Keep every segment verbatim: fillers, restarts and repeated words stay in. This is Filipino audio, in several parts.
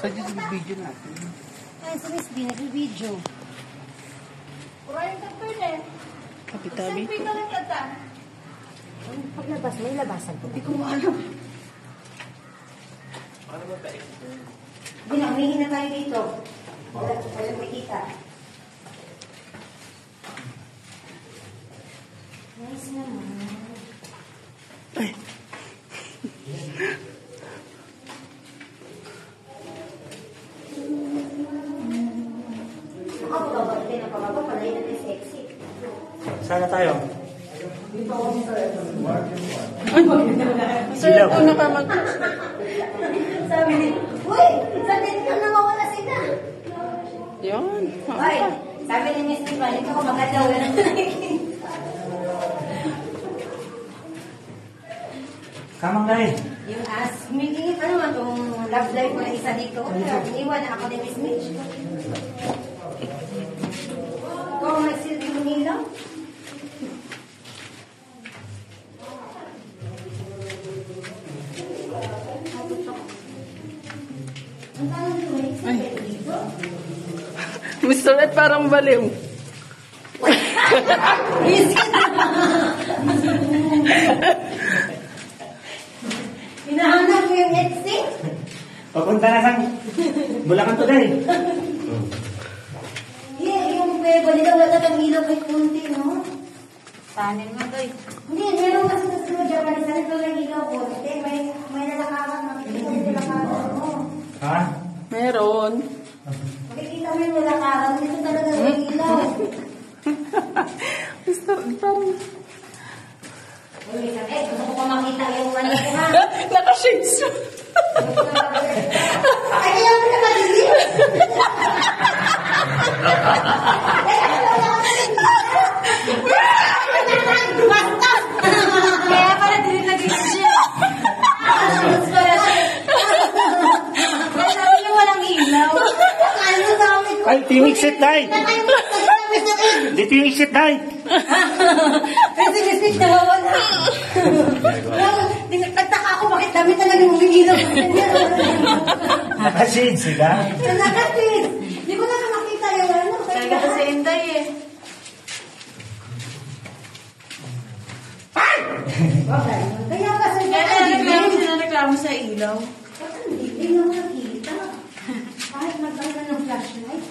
Saan yung video natin? Ay, sa Miss B, nag-video. Kurayan ka pa eh. Tabi-tabi. Selfie ka lang kata. Paglabas, may labasan ko. Hindi ko maalam. Hindi na, humihin na tayo dito. Wala, wala makita. Nice naman. Ay. Nakapagabag din ang pababa, palay natin sexy. Sana tayo. Sir, ito na ka mag... Sabi ni, uy, sa date ka nawawala sila. Yun. Uy, sabi ni Miss Diva, hindi ko magadaw na nakikita. Kamang guys. Yung as, humihingi pa naman itong love life ko na isa dito. Pero iniwan na ako ni Miss Mitch. Kung may silbi mo nila. Ang tanong nyo, may silbi dito? Mister Ed, parang baliw. Hinahanap mo yung headset? Papunta na sang Bulacan to guys. Yeah, yung bebo nila wala kang ilaw kahit kunti, no? Tanin mo doy. Hindi, meron kasi sa sunod Japanese na ito lang ilaw kunti. May, may nalakaran, makikita mo yung nalakaran mo. Ha? Meron. Makikita mo yung nalakaran, dito talaga may ilaw. Mister Ed, parang... Uy, sabi, gusto ko pa makita yung ano ko, ha? Naka-shades. Ay, kaya mo na malilim. Bastos! Kaya pala din nag-isip siya. Kaya sabi niyo walang ilaw. Ano sa amin ko? Ay, team exit tayo. Dito yung exit tayo. Kasi message na wala. Nagtaka ako bakit dami talaga umiilaw. Nakasid, siga. Nakasin. Hindi ko na makita yung ano. Talaga to si Inday eh. Okay. Kaya kasi Kaya nagreklamo sila nagreklamo sa ilaw. hindi na mo nakita. Kahit magkakaroon ng flashlight.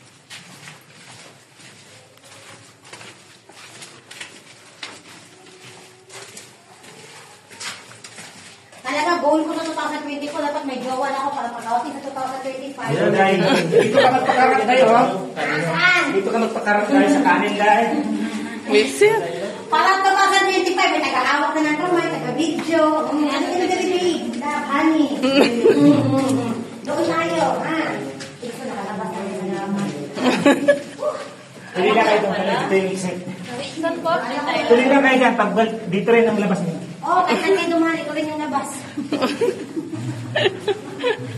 Talaga, goal ko sa twenty twenty-four, dapat may jowa na ako para pag-outing sa twenty twenty-five. Dito guys. Dito ka magpakarat tayo, ha? Dito ka magpakarat tayo sa kanin guys. Mister. Para twenty twenty-five, may taga-hawak na ng kamay, taga-video. Mm, ano yung nag-ibig? Honey. Doon tayo, ha? Ito, nakalabas na rin naman. Tuloy na kayo doon. Dito yung exit. Saan po? Tayo. Tuloy na kayo dyan. Pag dito rin ang labas niyo. Oo, oh, kahit saan kayo dumali ko rin yung nabas.